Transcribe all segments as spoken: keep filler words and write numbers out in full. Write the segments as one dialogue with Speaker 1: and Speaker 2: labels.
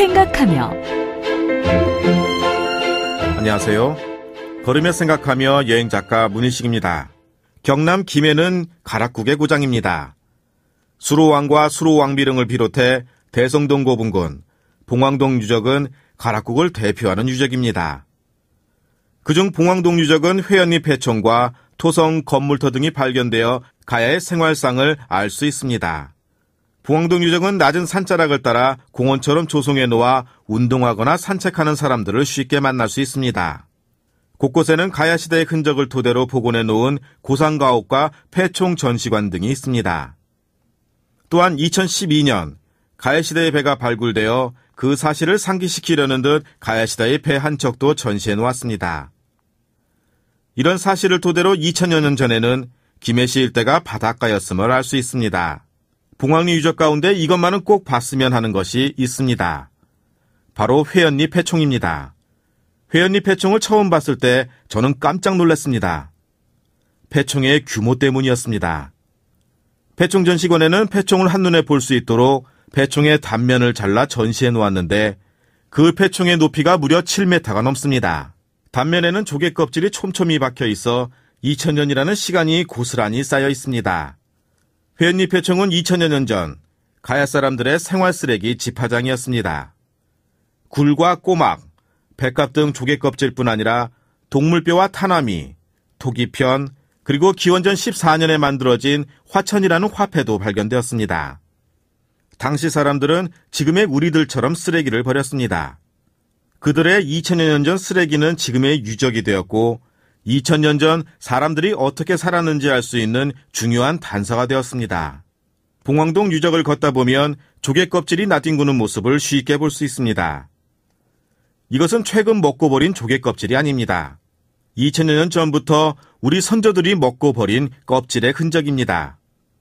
Speaker 1: 생각하며.
Speaker 2: 안녕하세요. 걸으며 생각하며 여행작가 문희식입니다. 경남 김해는 가락국의 고장입니다. 수로왕과 수로왕비릉을 비롯해 대성동 고분군, 봉황동 유적은 가락국을 대표하는 유적입니다. 그중 봉황동 유적은 회연리 폐총과 토성 건물터 등이 발견되어 가야의 생활상을 알 수 있습니다. 봉황동 유적은 낮은 산자락을 따라 공원처럼 조성해 놓아 운동하거나 산책하는 사람들을 쉽게 만날 수 있습니다. 곳곳에는 가야시대의 흔적을 토대로 복원해 놓은 고상가옥과 폐총 전시관 등이 있습니다. 또한 이천십이 년 가야시대의 배가 발굴되어 그 사실을 상기시키려는 듯 가야시대의 배 한 척도 전시해 놓았습니다. 이런 사실을 토대로 이천여 년 전에는 김해시 일대가 바닷가였음을 알 수 있습니다. 봉황리 유적 가운데 이것만은 꼭 봤으면 하는 것이 있습니다. 바로 회연리 폐총입니다. 회연리 폐총을 처음 봤을 때 저는 깜짝 놀랐습니다. 폐총의 규모 때문이었습니다. 폐총 전시관에는 폐총을 한눈에 볼 수 있도록 폐총의 단면을 잘라 전시해 놓았는데 그 폐총의 높이가 무려 칠 미터가 넘습니다. 단면에는 조개 껍질이 촘촘히 박혀 있어 이천 년이라는 시간이 고스란히 쌓여 있습니다. 회연리 폐총은 이천여 년 전 가야 사람들의 생활 쓰레기 집화장이었습니다. 굴과 꼬막, 백합 등 조개 껍질뿐 아니라 동물뼈와 타나미, 토기편, 그리고 기원전 십사 년에 만들어진 화천이라는 화폐도 발견되었습니다. 당시 사람들은 지금의 우리들처럼 쓰레기를 버렸습니다. 그들의 이천여 년 전 쓰레기는 지금의 유적이 되었고 이천 년 전 사람들이 어떻게 살았는지 알 수 있는 중요한 단서가 되었습니다. 봉황동 유적을 걷다 보면 조개 껍질이 나뒹구는 모습을 쉽게 볼 수 있습니다. 이것은 최근 먹고 버린 조개 껍질이 아닙니다. 이천여 년 전부터 우리 선조들이 먹고 버린 껍질의 흔적입니다.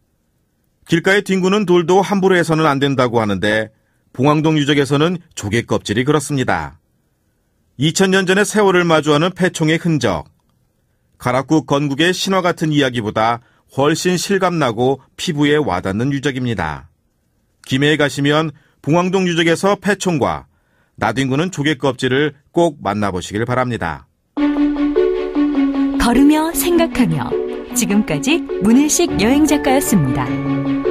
Speaker 2: 길가에 뒹구는 돌도 함부로 해서는 안 된다고 하는데 봉황동 유적에서는 조개 껍질이 그렇습니다. 이천 년 전의 세월을 마주하는 폐총의 흔적, 가락국 건국의 신화 같은 이야기보다 훨씬 실감나고 피부에 와닿는 유적입니다. 김해에 가시면 봉황동 유적에서 폐총과 나뒹구는 조개 껍질을 꼭 만나보시길 바랍니다.
Speaker 1: 걸으며 생각하며 지금까지 문희식 여행작가였습니다.